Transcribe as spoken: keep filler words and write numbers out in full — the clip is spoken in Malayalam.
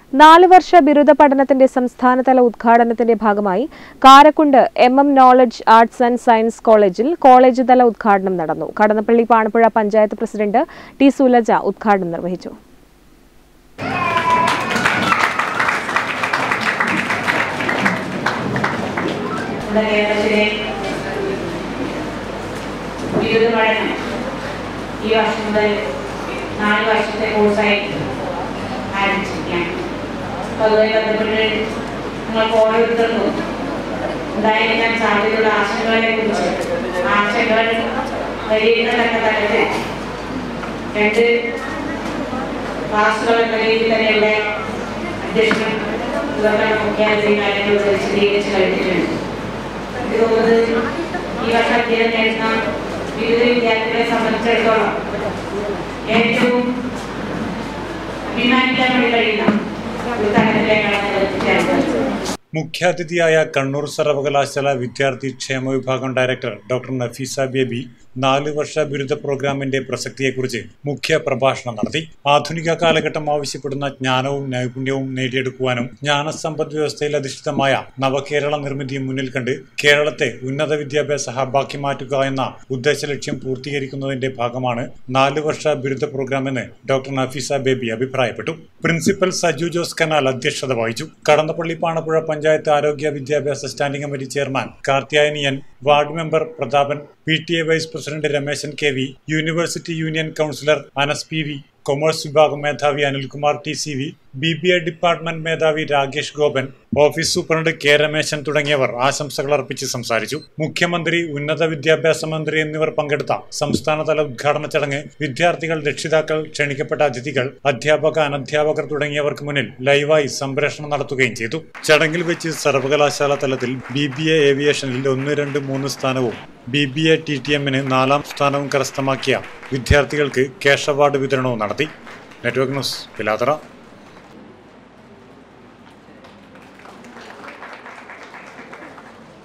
നാല് വർഷ ബിരുദ പഠനത്തിന്റെ സംസ്ഥാനതല ഉദ്ഘാടനത്തിന്റെ ഭാഗമായി Karakkund M M knowledge arts and science കോളേജിൽ കോളേജ് തല ഉദ്ഘാടനം നടന്നു. കടന്നപ്പള്ളി പാണപ്പുഴ പഞ്ചായത്ത് പ്രസിഡന്റ് ടി സുലജ ഉദ്ഘാടനം നിർവഹിച്ചു. ഈ വർഷം മുതൽ നാല് വർഷത്തെ കോഴ്സായി ആരംഭിച്ചിരിക്കുകയാണ്. അപ്പോൾ അതുമായി ബന്ധപ്പെട്ട് നിങ്ങൾക്ക് ഓരോരുത്തർക്കും ഉണ്ടായിരിക്കാൻ സാധ്യതയുള്ള ആശങ്കകളെ കുറിച്ച് ആശങ്കകൾ പരിഹരിക്കത്തക്ക തരത്തിൽ രണ്ട് ക്ലാസുകൾ എന്ന രീതിയിൽ തന്നെയുള്ള അധ്യക്ഷനും ഇവരുടെ മുഖ്യാതിഥി കാര്യങ്ങൾ വിശദീകരിച്ച് കഴിഞ്ഞിട്ടുണ്ട്. എനിക്ക് തോന്നുന്നത് ഈ വർഷം അധ്യയനം നേടുന്ന വിവിധ വിദ്യാർത്ഥികളെ സംബന്ധിച്ചിടത്തോളം ഏറ്റവും അഭിമാനിക്കാൻ വേണ്ടി കഴിയുന്ന ഒരു തലത്തിലേക്കാണ് എത്തിച്ചേർന്നത്. മുഖ്യാതിഥിയായ കണ്ണൂർ സർവകലാശാല വിദ്യാർത്ഥി ക്ഷേമ വിഭാഗം ഡയറക്ടർ ഡോക്ടർ നഫീസ ബേബി നാല് വർഷ ബിരുദ പ്രോഗ്രാമിന്റെ പ്രസക്തിയെക്കുറിച്ച് മുഖ്യ പ്രഭാഷണം നടത്തി. ആധുനിക കാലഘട്ടം ആവശ്യപ്പെടുന്ന ജ്ഞാനവും നൈപുണ്യവും നേടിയെടുക്കുവാനും ജ്ഞാനസമ്പദ് വ്യവസ്ഥയിൽ അധിഷ്ഠിതമായ നവകേരള നിർമ്മിതി മുന്നിൽ കണ്ട് കേരളത്തെ ഉന്നത വിദ്യാഭ്യാസ ഹബ്ബാക്കി മാറ്റുക എന്ന ഉദ്ദേശ ലക്ഷ്യം പൂർത്തീകരിക്കുന്നതിന്റെ ഭാഗമാണ് നാല് വർഷ ബിരുദ പ്രോഗ്രാമെന്ന് ഡോക്ടർ നഫീസ ബേബി അഭിപ്രായപ്പെട്ടു. പ്രിൻസിപ്പൽ സജു ജോസ് കനാൽ അധ്യക്ഷത വഹിച്ചു. കടന്നപ്പള്ളി പാണപ്പുഴ പഞ്ചായത്ത് ആരോഗ്യ വിദ്യാഭ്യാസ സ്റ്റാൻഡിംഗ് കമ്മിറ്റി ചെയർമാൻ കാർത്തിയായനിയൻ, ward member Prathapan, P T A vice president Rameshan K V, university union councillor Anas P V, commerce വിഭാഗം മേധാവി Anilkumar T C V, B B A department മേധാവി Rakesh Gopan, office superintendent K Rameshan തുടങ്ങിയവർ ആശംസകൾ അർപ്പിച്ച് സംസാരിച്ചു. മുഖ്യമന്ത്രി, ഉന്നത വിദ്യാഭ്യാസ മന്ത്രി എന്നിവർ പങ്കെടുത്ത സംസ്ഥാനതല ഉദ്ഘാടന ചടങ്ങ് വിദ്യാർത്ഥികൾ, രക്ഷിതാക്കൾ, ക്ഷണിക്കപ്പെട്ട അതിഥികൾ, അധ്യാപക, അനധ്യാപകർ തുടങ്ങിയവർക്ക് മുന്നിൽ ലൈവായി സംപ്രേഷണം നടത്തുകയും ചെയ്തു. ചടങ്ങിൽ വെച്ച് സർവകലാശാല തലത്തിൽ ബി ബി എ ഏവിയേഷനിൽ ഒന്ന് രണ്ട് മൂന്ന് സ്ഥാനവും B B A T T എമ്മിന് നാലാം സ്ഥാനവും കരസ്ഥമാക്കിയ വിദ്യാർത്ഥികൾക്ക് ക്യാഷ് അവാർഡ് വിതരണവും നടത്തി. Network news, Pilathara.